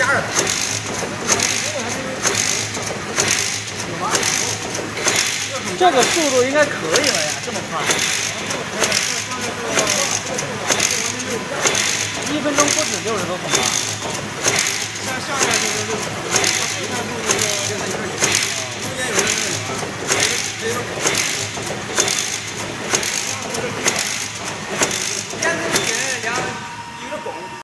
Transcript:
加热。这个速度应该可以了呀，这么快。1分钟不止60多桶吧？ 下面就是60桶，其他就是